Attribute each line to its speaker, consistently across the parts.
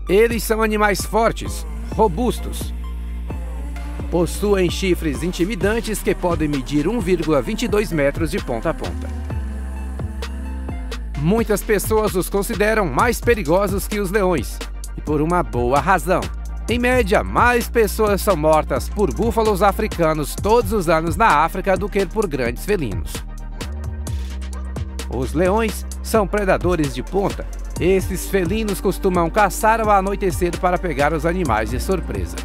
Speaker 1: Eles são animais fortes, robustos. Possuem chifres intimidantes que podem medir 1,22 metros de ponta a ponta. Muitas pessoas os consideram mais perigosos que os leões, e por uma boa razão. Em média, mais pessoas são mortas por búfalos africanos todos os anos na África do que por grandes felinos. Os leões são predadores de ponta. Esses felinos costumam caçar ao anoitecer para pegar os animais de surpresa.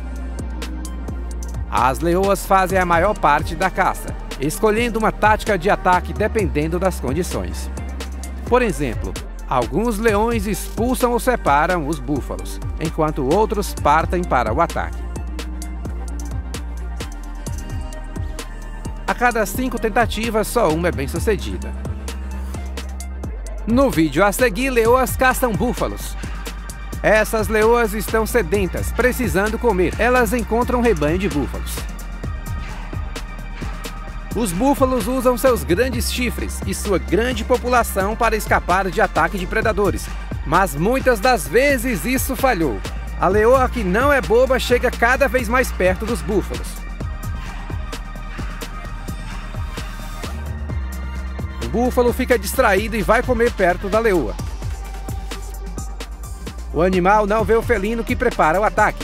Speaker 1: As leoas fazem a maior parte da caça, escolhendo uma tática de ataque dependendo das condições. Por exemplo, alguns leões expulsam ou separam os búfalos, enquanto outros partem para o ataque. A cada 5 tentativas, só uma é bem-sucedida. No vídeo a seguir, leoas caçam búfalos. Essas leoas estão sedentas, precisando comer. Elas encontram um rebanho de búfalos. Os búfalos usam seus grandes chifres e sua grande população para escapar de ataque de predadores. Mas muitas das vezes isso falhou. A leoa, que não é boba, chega cada vez mais perto dos búfalos. O búfalo fica distraído e vai comer perto da leoa. O animal não vê o felino que prepara o ataque.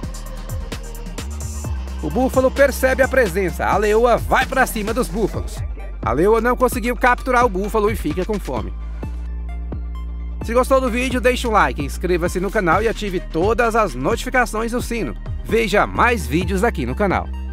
Speaker 1: O búfalo percebe a presença. A leoa vai para cima dos búfalos. A leoa não conseguiu capturar o búfalo e fica com fome. Se gostou do vídeo, deixe um like, inscreva-se no canal e ative todas as notificações no sino. Veja mais vídeos aqui no canal.